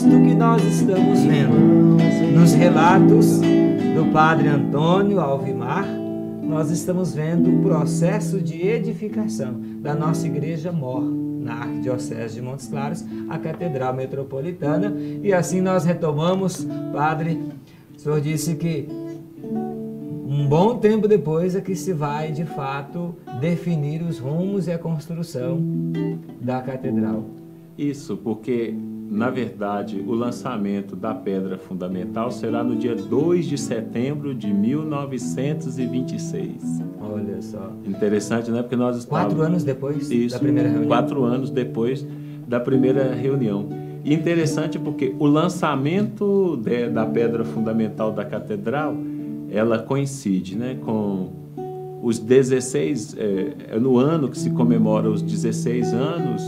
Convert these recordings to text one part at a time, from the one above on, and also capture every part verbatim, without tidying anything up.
isto que nós estamos vendo. Nos relatos do Padre Antônio Alvimar, nós estamos vendo o processo de edificação da nossa igreja mor na Arquidiocese de Montes Claros, a Catedral Metropolitana. E assim nós retomamos, Padre, o senhor disse que um bom tempo depois é que se vai, de fato, definir os rumos e a construção da catedral. Isso, porque, na verdade, o lançamento da pedra fundamental será no dia dois de setembro de mil novecentos e vinte e seis. Olha só. Interessante, né? Porque nós estávamos... Quatro anos depois Isso, da primeira reunião? Quatro anos depois da primeira reunião. E interessante porque o lançamento de, da pedra fundamental da catedral, ela coincide, né, com os dezesseis, é, é no ano que se comemora os dezesseis anos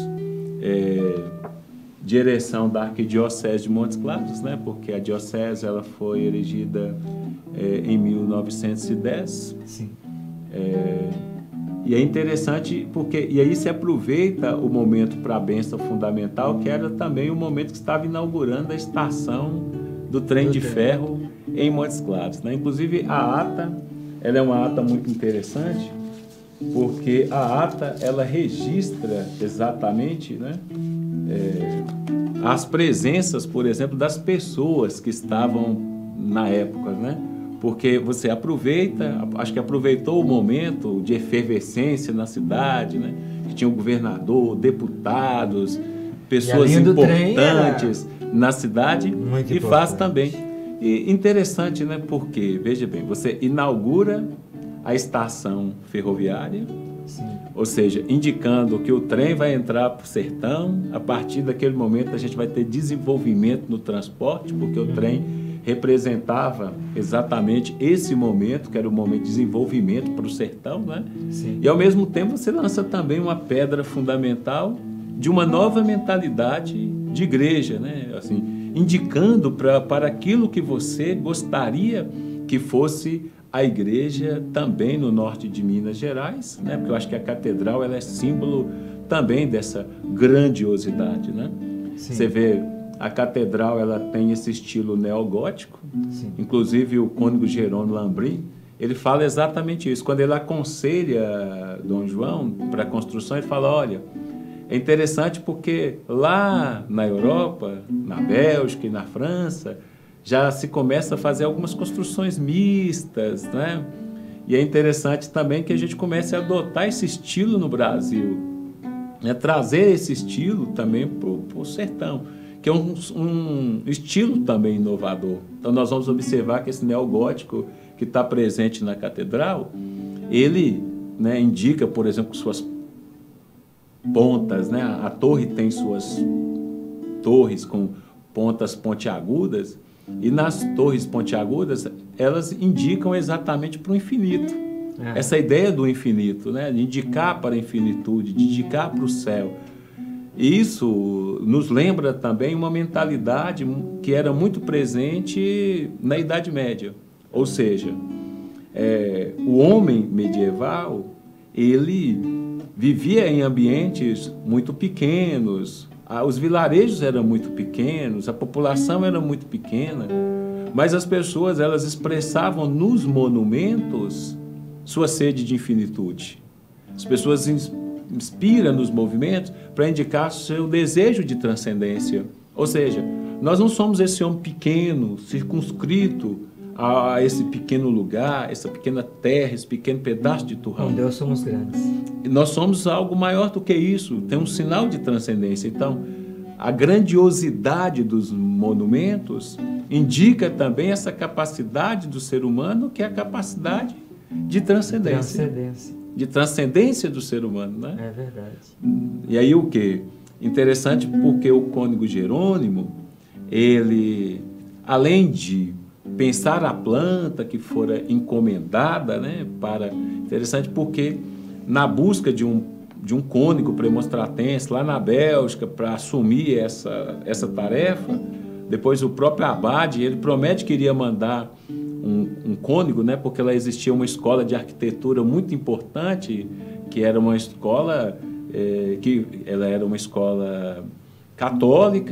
é, de ereção da Arquidiocese de Montes Claros, né, porque a diocese ela foi erigida é, em mil novecentos e dez. Sim. É, e é interessante porque, e aí se aproveita o momento para a bênção fundamental, que era também o momento que estava inaugurando a estação do trem do de trem. ferro em Montes Claros, né? Inclusive a ata, ela é uma ata muito interessante, porque a ata ela registra exatamente, né, é, as presenças, por exemplo, das pessoas que estavam na época, né? Porque você aproveita, acho que aproveitou o momento de efervescência na cidade, né? Que tinha o governador, deputados, pessoas importantes trem, na cidade, e importante. Faz também. E interessante, né? Porque, veja bem, você inaugura a estação ferroviária, sim, ou seja, indicando que o trem vai entrar para o sertão. A partir daquele momento a gente vai ter desenvolvimento no transporte, porque o trem representava exatamente esse momento, que era o momento de desenvolvimento para o sertão, né? Sim. E ao mesmo tempo você lança também uma pedra fundamental de uma nova mentalidade de igreja, né? Assim, indicando pra, para aquilo que você gostaria que fosse a igreja também no norte de Minas Gerais, né? Porque eu acho que a catedral ela é símbolo também dessa grandiosidade, né? Sim. Você vê, a catedral ela tem esse estilo neogótico. Sim. Inclusive o cônego Jerônimo Lambrin, ele fala exatamente isso. Quando ele aconselha Dom João para a construção, ele fala, olha, é interessante porque lá na Europa, na Bélgica e na França, já se começa a fazer algumas construções mistas, né? E é interessante também que a gente comece a adotar esse estilo no Brasil, né? Trazer esse estilo também para o sertão, que é um, um estilo também inovador. Então nós vamos observar que esse neogótico que está presente na catedral, ele, né, indica, por exemplo, suas pontas, né? A torre tem suas torres com pontas pontiagudas, e nas torres pontiagudas elas indicam exatamente para o infinito. É. Essa ideia do infinito, né? De indicar para a infinitude, de indicar para o céu. E isso nos lembra também uma mentalidade que era muito presente na Idade Média. Ou seja, é, o homem medieval, ele vivia em ambientes muito pequenos, os vilarejos eram muito pequenos, a população era muito pequena, mas as pessoas elas expressavam nos monumentos sua sede de infinitude. As pessoas inspiram nos movimentos para indicar seu desejo de transcendência. Ou seja, nós não somos esse homem pequeno, circunscrito a esse pequeno lugar, essa pequena terra, esse pequeno pedaço de turrão. Com Deus somos grandes. Nós somos algo maior do que isso, tem um sinal de transcendência. Então, a grandiosidade dos monumentos indica também essa capacidade do ser humano, que é a capacidade de transcendência. Transcendência. De transcendência do ser humano, né? É verdade. E aí o quê? Interessante porque o cônego Jerônimo, ele, além de pensar a planta que fora encomendada, né, para... Interessante porque na busca de um, de um cônego premonstratense lá na Bélgica para assumir essa, essa tarefa, depois o próprio abade, ele promete que iria mandar um, um cônego, né, porque lá existia uma escola de arquitetura muito importante, que era uma escola, é, que ela era uma escola católica,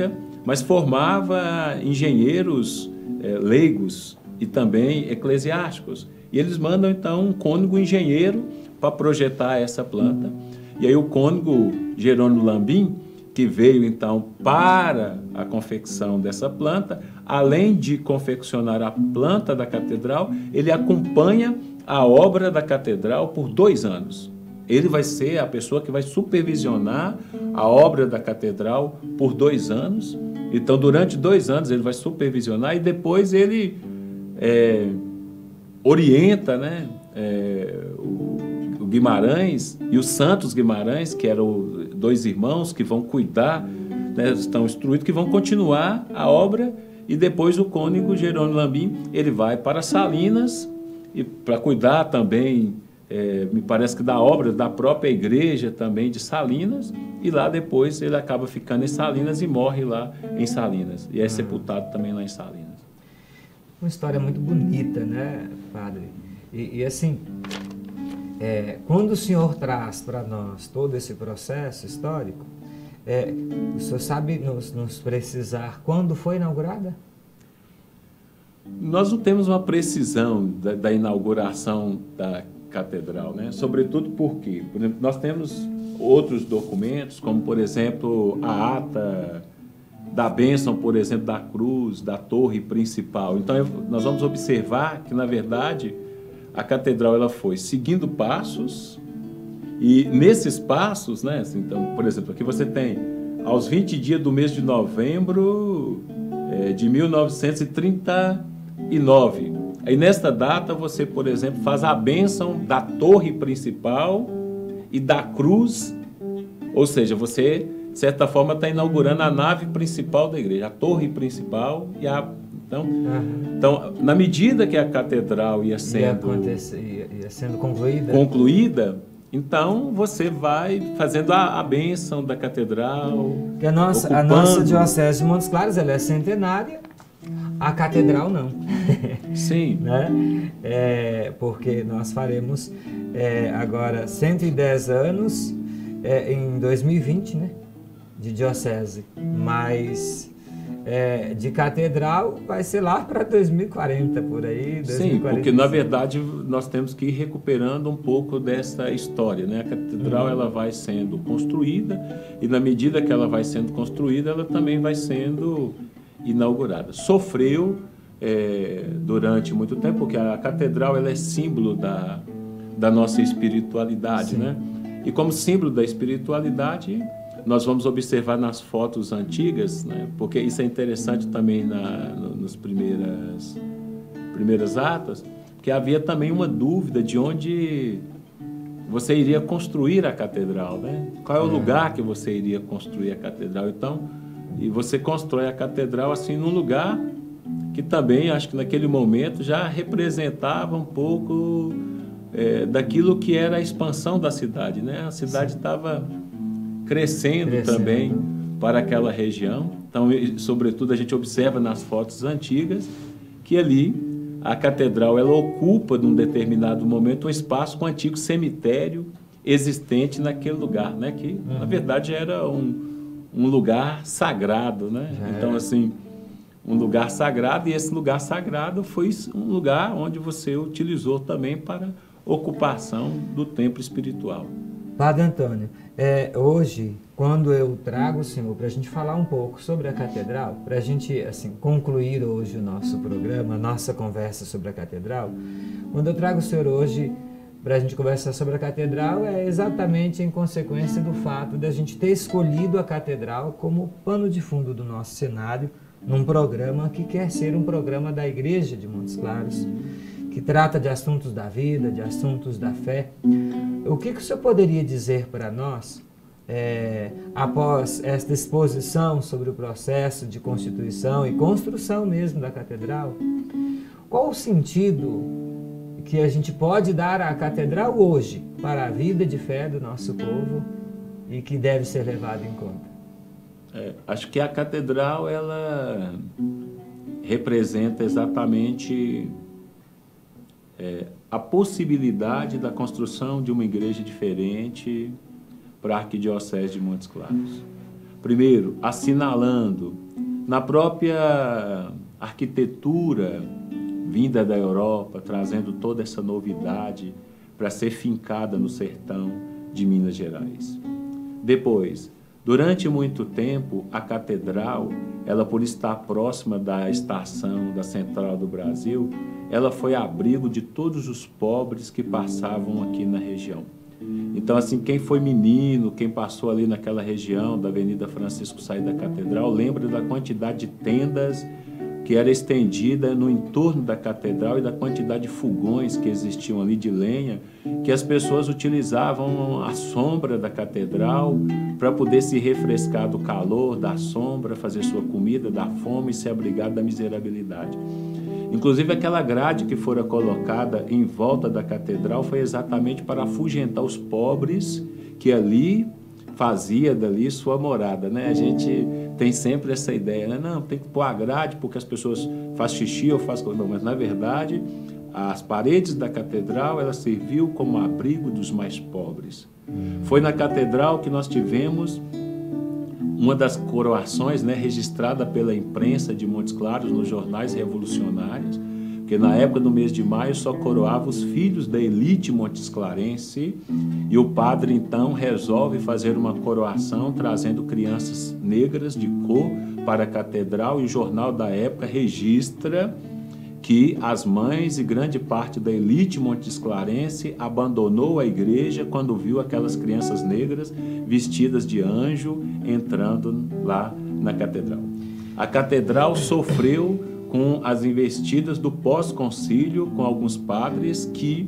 mas formava engenheiros é, leigos e também eclesiásticos. E eles mandam, então, um cônego engenheiro para projetar essa planta. E aí o cônego Jerônimo Lambim, que veio, então, para a confecção dessa planta, além de confeccionar a planta da catedral, ele acompanha a obra da catedral por dois anos. Ele vai ser a pessoa que vai supervisionar a obra da catedral por dois anos. Então, durante dois anos, ele vai supervisionar e depois ele é, orienta, né, é, o, o Guimarães e os Santos Guimarães, que eram dois irmãos que vão cuidar, né, estão instruídos, que vão continuar a obra. E depois o cônego Jerônimo Lambim, ele vai para Salinas e para cuidar também, é, me parece que da obra da própria igreja também de Salinas, e lá depois ele acaba ficando em Salinas e morre lá em Salinas, e é sepultado também lá em Salinas. Uma história muito bonita, né, padre? E, e assim, é, quando o senhor traz para nós todo esse processo histórico, é, o senhor sabe nos, nos precisar quando foi inaugurada? Nós não temos uma precisão da, da inauguração da catedral, né? Sobretudo porque, por exemplo, nós temos outros documentos, como, por exemplo, a ata da bênção, por exemplo, da cruz, da torre principal. Então, nós vamos observar que, na verdade, a catedral ela foi seguindo passos, e nesses passos, né? Então, por exemplo, aqui você tem, aos vinte dias do mês de novembro é, de mil novecentos e trinta e nove. Aí, nesta data, você, por exemplo, faz a bênção da torre principal e da cruz, ou seja, você, de certa forma, está inaugurando a nave principal da igreja, a torre principal e a... Então, uhum. então na medida que a catedral ia sendo, ia, ia sendo concluída, concluída, então você vai fazendo a, a bênção da catedral. Que a nossa, ocupando... a nossa diocese de Montes Claros, ela é centenária, a catedral não. Sim. Né? É, porque nós faremos é, agora cento e dez anos é, em dois mil e vinte, né? De diocese, mas é, de catedral vai ser lá para dois mil e quarenta, por aí. dois mil e quarenta. Sim, porque na verdade nós temos que ir recuperando um pouco dessa história, né? A catedral uhum. ela vai sendo construída, e na medida que ela vai sendo construída, ela também vai sendo inaugurada. Sofreu é, durante muito tempo, porque a catedral ela é símbolo da, da nossa espiritualidade, né? E como símbolo da espiritualidade, nós vamos observar nas fotos antigas, né? Porque isso é interessante também na, no, nos primeiras, primeiras atas, que havia também uma dúvida de onde você iria construir a catedral, né? Qual é o lugar que você iria construir a catedral? Então, e você constrói a catedral assim num lugar que também, acho que naquele momento, já representava um pouco é, daquilo que era a expansão da cidade, né? A cidade estava crescendo, crescendo também para aquela região. Então, sobretudo, a gente observa nas fotos antigas que ali a catedral ela ocupa, num determinado momento, um espaço com um antigo cemitério existente naquele lugar, né? Que, uhum. na verdade, era um um lugar sagrado, né? É. Então, assim, um lugar sagrado, e esse lugar sagrado foi um lugar onde você utilizou também para ocupação do templo espiritual. Padre Antônio, é, hoje, quando eu trago o senhor para a gente falar um pouco sobre a catedral, para a gente, assim, concluir hoje o nosso programa, a nossa conversa sobre a catedral, quando eu trago o senhor hoje para a gente conversar sobre a catedral, é exatamente em consequência do fato de a gente ter escolhido a catedral como pano de fundo do nosso cenário, num programa que quer ser um programa da Igreja de Montes Claros, que trata de assuntos da vida, de assuntos da fé. O que, que o senhor poderia dizer para nós, é, após esta exposição sobre o processo de constituição e construção mesmo da catedral? Qual o sentido que a gente pode dar à catedral hoje para a vida de fé do nosso povo e que deve ser levado em conta? É, acho que a catedral ela representa exatamente é, a possibilidade da construção de uma igreja diferente para a Arquidiocese de Montes Claros. Primeiro, assinalando na própria arquitetura vinda da Europa, trazendo toda essa novidade para ser fincada no sertão de Minas Gerais. Depois, durante muito tempo, a catedral, ela por estar próxima da estação da Central do Brasil, ela foi abrigo de todos os pobres que passavam aqui na região. Então, assim, quem foi menino, quem passou ali naquela região da Avenida Francisco Said da Catedral, lembra da quantidade de tendas que era estendida no entorno da catedral e da quantidade de fogões que existiam ali de lenha, que as pessoas utilizavam a sombra da catedral para poder se refrescar do calor, da sombra, fazer sua comida, da fome e se abrigar da miserabilidade. Inclusive, aquela grade que fora colocada em volta da catedral foi exatamente para afugentar os pobres que ali fazia dali sua morada, né? A gente tem sempre essa ideia, né? Não, tem que pôr a grade porque as pessoas fazem xixi ou fazem... Não, mas na verdade, as paredes da catedral, ela serviu como abrigo dos mais pobres. Foi na catedral que nós tivemos uma das coroações, né, registrada pela imprensa de Montes Claros nos jornais revolucionários, porque na época do mês de maio só coroava os filhos da elite montesclarense, e o padre então resolve fazer uma coroação trazendo crianças negras de cor para a catedral, e o jornal da época registra que as mães e grande parte da elite montesclarense abandonou a igreja quando viu aquelas crianças negras vestidas de anjo entrando lá na catedral. A catedral sofreu com as investidas do pós-concílio, com alguns padres que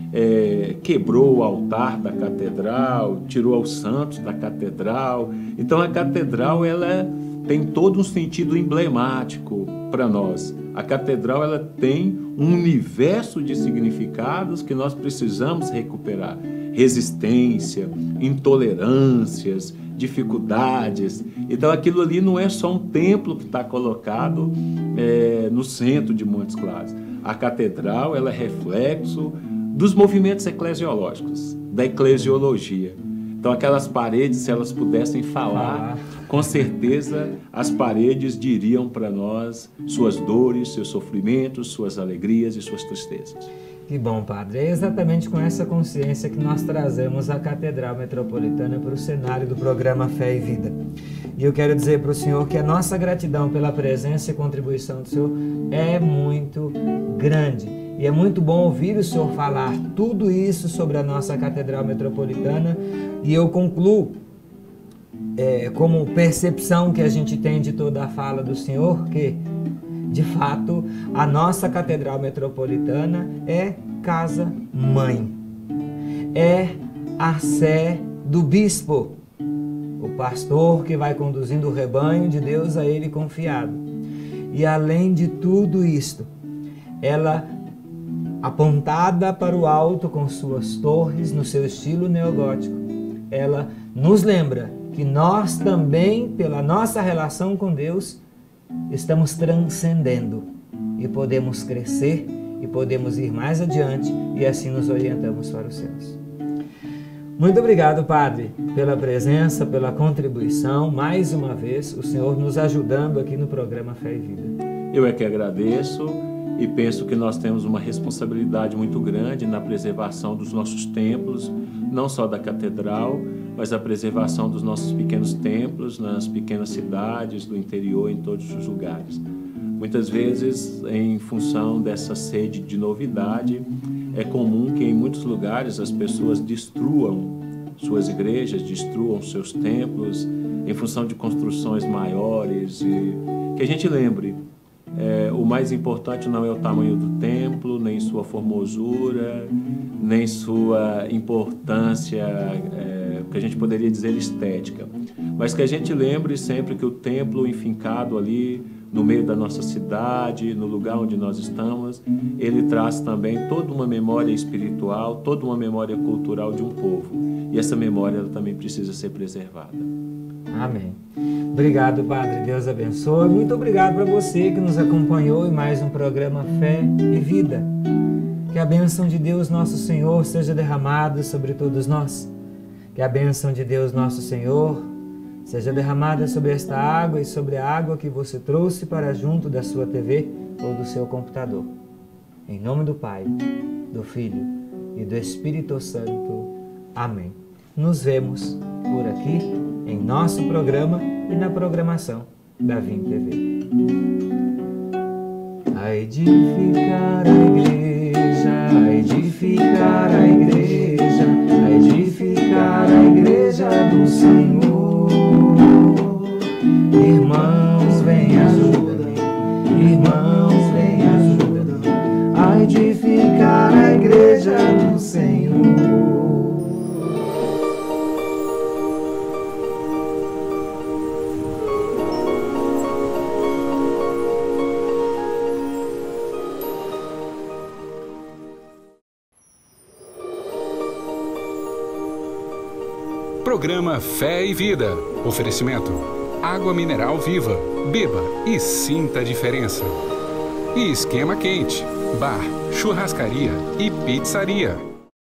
é, quebrou o altar da catedral, tirou os santos da catedral. Então a catedral ela tem todo um sentido emblemático para nós. A catedral ela tem um universo de significados que nós precisamos recuperar. Resistência, intolerâncias, dificuldades. Então aquilo ali não é só um templo que está colocado é, no centro de Montes Claros. A catedral ela é reflexo dos movimentos eclesiológicos, da eclesiologia. Então aquelas paredes, se elas pudessem falar, com certeza as paredes diriam para nós suas dores, seus sofrimentos, suas alegrias e suas tristezas. Que bom, Padre. É exatamente com essa consciência que nós trazemos a Catedral Metropolitana para o cenário do programa Fé e Vida. E eu quero dizer para o Senhor que a nossa gratidão pela presença e contribuição do Senhor é muito grande. E é muito bom ouvir o Senhor falar tudo isso sobre a nossa Catedral Metropolitana. E eu concluo, é, como percepção que a gente tem de toda a fala do Senhor, que de fato, a nossa Catedral Metropolitana é casa-mãe. É a sé do bispo, o pastor que vai conduzindo o rebanho de Deus a ele confiado. E além de tudo isto, ela, apontada para o alto com suas torres, no seu estilo neogótico, ela nos lembra que nós também, pela nossa relação com Deus, estamos transcendendo e podemos crescer e podemos ir mais adiante e assim nos orientamos para os céus. Muito obrigado, Padre, pela presença, pela contribuição, mais uma vez, o Senhor nos ajudando aqui no programa Fé e Vida. Eu é que agradeço e penso que nós temos uma responsabilidade muito grande na preservação dos nossos templos, não só da catedral, mas a preservação dos nossos pequenos templos nas pequenas cidades do interior, em todos os lugares. Muitas vezes, em função dessa sede de novidade, é comum que em muitos lugares as pessoas destruam suas igrejas, destruam seus templos, em função de construções maiores. E que a gente lembre, é, o mais importante não é o tamanho do templo, nem sua formosura, nem sua importância, é, que a gente poderia dizer estética, mas que a gente lembre sempre que o templo enfincado ali no meio da nossa cidade, no lugar onde nós estamos, ele traz também toda uma memória espiritual, toda uma memória cultural de um povo, e essa memória ela também precisa ser preservada. Amém. Obrigado, Padre. Deus abençoe. Muito obrigado para você que nos acompanhou em mais um programa Fé e Vida. Que a bênção de Deus, nosso Senhor, seja derramada sobre todos nós. Que a bênção de Deus, nosso Senhor, seja derramada sobre esta água e sobre a água que você trouxe para junto da sua T V ou do seu computador. Em nome do Pai, do Filho e do Espírito Santo. Amém. Nos vemos por aqui em nosso programa e na programação da Vim T V. A edificar a igreja, a edificar a igreja, a edificar a igreja do Senhor. Irmãos, vem ajuda-me, irmãos, vem ajuda-me a edificar a igreja do Senhor. Programa Fé e Vida. Oferecimento: água mineral viva. Beba e sinta a diferença. E Esquema Quente, bar, churrascaria e pizzaria.